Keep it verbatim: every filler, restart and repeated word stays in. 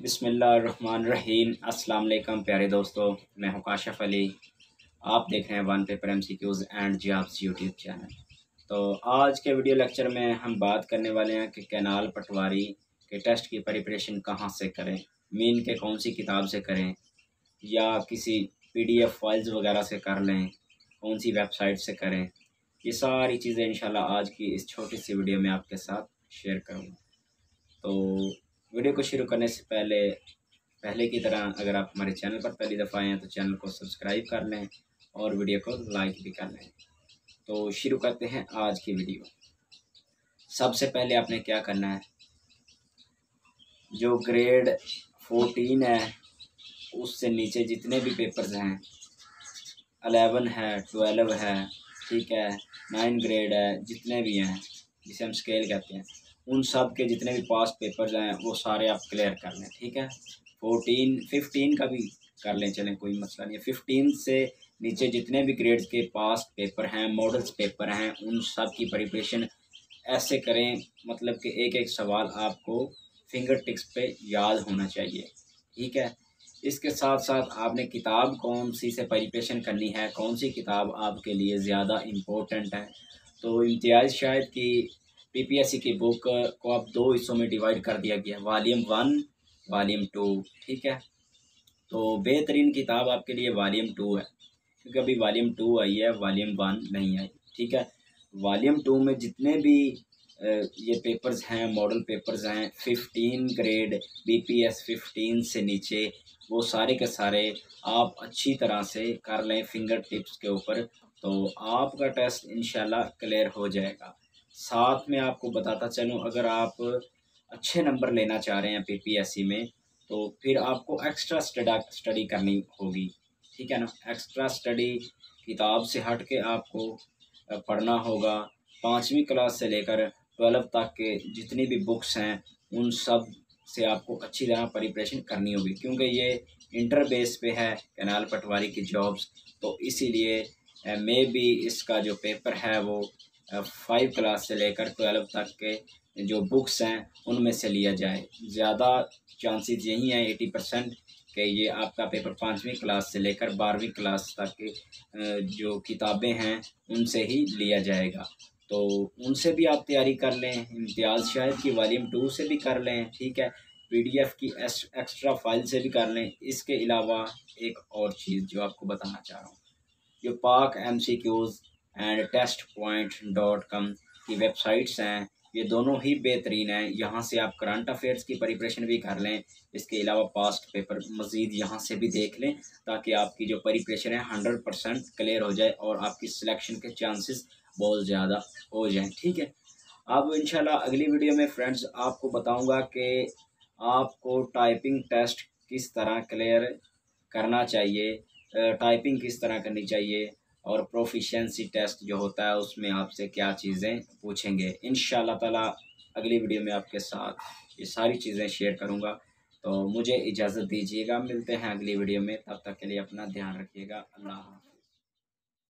बिस्मिल्लाहिर्रहमानिर्रहीम। अस्सलाम वालेकुम प्यारे दोस्तों, मैं हूं काशिफ अली। आप देख रहे हैं one paper MCQs and jobs YouTube channel. तो आज के वीडियो लेक्चर में हम बात करने वाले हैं कि कैनाल पटवारी के टेस्ट की प्रिपरेशन कहां से करें, मीन के कौन सी किताब से करें या किसी पीडीएफ फाइल्स वगैरह से कर लें, कौन सी वेबसाइट से करें। ये सारी चीज़ें इंशाल्लाह आज की इस छोटी सी वीडियो में आपके साथ शेयर करूँगा। तो वीडियो को शुरू करने से पहले पहले की तरह अगर आप हमारे चैनल पर पहली दफ़ा आए हैं तो चैनल को सब्सक्राइब कर लें और वीडियो को लाइक भी कर लें। तो शुरू करते हैं आज की वीडियो। सबसे पहले आपने क्या करना है, जो ग्रेड फोर्टीन है उससे नीचे जितने भी पेपर्स हैं, अलेवन है, ट्वेल्व है, ठीक है, नाइन ग्रेड है, जितने भी हैं जिसे हम स्केल कहते हैं, उन सब के जितने भी पास पेपर्स हैं वो सारे आप क्लियर कर लें। ठीक है, फोर्टीन फिफ्टीन का भी कर लें, चलें कोई मसला नहीं है। फिफ्टीन से नीचे जितने भी ग्रेड्स के पास पेपर हैं, मॉडल्स पेपर हैं, उन सब की प्रिपरेशन ऐसे करें, मतलब कि एक एक सवाल आपको फिंगर टिप्स पे याद होना चाहिए। ठीक है, इसके साथ साथ आपने किताब कौन सी से प्रिपरेशन करनी है, कौन सी किताब आपके लिए ज़्यादा इम्पोर्टेंट है। तो इम्तियाज़ शाहिद की पीपीएससी की बुक को अब दो हिस्सों में डिवाइड कर दिया गया, वॉल्यूम वन, वॉल्यूम टू। ठीक है, तो बेहतरीन किताब आपके लिए वॉल्यूम टू है, क्योंकि अभी वॉल्यूम टू आई है, वॉल्यूम वन नहीं आई। ठीक है, वॉल्यूम टू में जितने भी ये पेपर्स हैं, मॉडल पेपर्स हैं, फिफ्टीन ग्रेड बीपीएस फिफ्टीन से नीचे, वो सारे के सारे आप अच्छी तरह से कर लें फिंगर टिप्स के ऊपर, तो आपका टेस्ट इंशाल्लाह क्लियर हो जाएगा। साथ में आपको बताता चलूँ, अगर आप अच्छे नंबर लेना चाह रहे हैं पीपीएससी में तो फिर आपको एक्स्ट्रा स्टडी स्टडी करनी होगी। ठीक है ना, एक्स्ट्रा स्टडी किताब से हट के आपको पढ़ना होगा। पाँचवीं क्लास से लेकर ट्वेल्व तक के जितनी भी बुक्स हैं उन सब से आपको अच्छी तरह प्रिपरेशन करनी होगी, क्योंकि ये इंटर बेस पे है कैनाल पटवारी की जॉब्स। तो इसीलिए मे बी इसका जो पेपर है वो फाइव क्लास से लेकर ट्वेल्व तक के जो बुक्स हैं उनमें से लिया जाए। ज़्यादा चांसेस यही हैं एटी परसेंट कि ये आपका पेपर पाँचवीं क्लास से लेकर बारहवीं क्लास तक के जो किताबें हैं उनसे ही लिया जाएगा। तो उनसे भी आप तैयारी कर लें, इम्तियाज़ शाहिद की वॉल्यूम टू से भी कर लें। ठीक है, पीडीएफ की एक्स्ट्रा फाइल से भी कर लें। इसके अलावा एक और चीज़ जो आपको बताना चाह रहा हूँ, जो Pak MCQs and test point dot com की वेबसाइट्स हैं, ये दोनों ही बेहतरीन हैं। यहाँ से आप करंट अफेयर्स की प्रिपरेशन भी कर लें, इसके अलावा पास्ट पेपर मज़ीद यहाँ से भी देख लें, ताकि आपकी जो प्रिपरेशन है हंड्रेड परसेंट क्लियर हो जाए और आपकी सिलेक्शन के चांसेस बहुत ज़्यादा हो जाएं। ठीक है, अब इंशाल्लाह अगली वीडियो में फ्रेंड्स आपको बताऊँगा कि आपको टाइपिंग टेस्ट किस तरह क्लियर करना चाहिए, टाइपिंग किस तरह करनी चाहिए, और प्रोफिशिएंसी टेस्ट जो होता है उसमें आपसे क्या चीज़ें पूछेंगे। इंशाल्लाह ताला अगली वीडियो में आपके साथ ये सारी चीज़ें शेयर करूँगा। तो मुझे इजाज़त दीजिएगा, मिलते हैं अगली वीडियो में, तब तक के लिए अपना ध्यान रखिएगा। अल्लाह हाफ़िज़।